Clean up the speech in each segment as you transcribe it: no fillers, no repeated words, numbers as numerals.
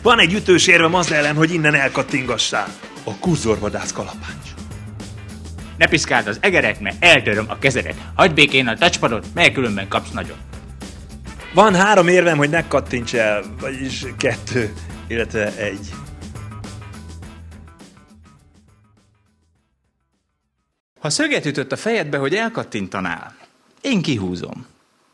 Van egy ütős érvem az ellen, hogy innen elkattingassál. A kurzorvadász kalapács. Ne piszkáld az egeret, mert eltöröm a kezedet. Hagyd békén a touchpadot, mert különben kapsz nagyon. Van 3 érvem, hogy ne kattints el, vagyis 2, illetve 1. Ha szöget ütött a fejedbe, hogy elkattintanál, én kihúzom.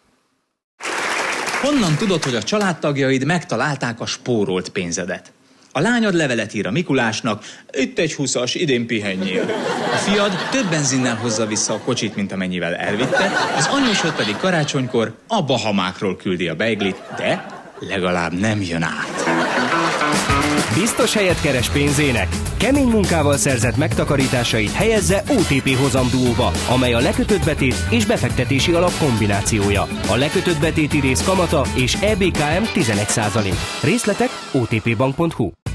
Honnan tudod, hogy a családtagjaid megtalálták a spórolt pénzedet? A lányod levelet ír a Mikulásnak, itt egy 20-as, idén pihenjél. A fiad több benzinnel hozza vissza a kocsit, mint amennyivel elvitte, az anyósod pedig karácsonykor a Bahamákról küldi a beiglit, de legalább nem jön át. Biztos helyet keres pénzének? Kemény munkával szerzett megtakarításait helyezze OTP hozamduóba, amely a lekötött betét és befektetési alap kombinációja. A lekötött betéti rész kamata és EBKM 11%. Részletek otpbank.hu.